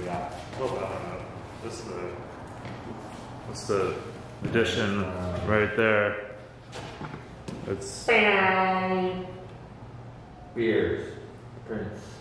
got? Oh, I don't know. That's the edition right there. It's Beers. Prince.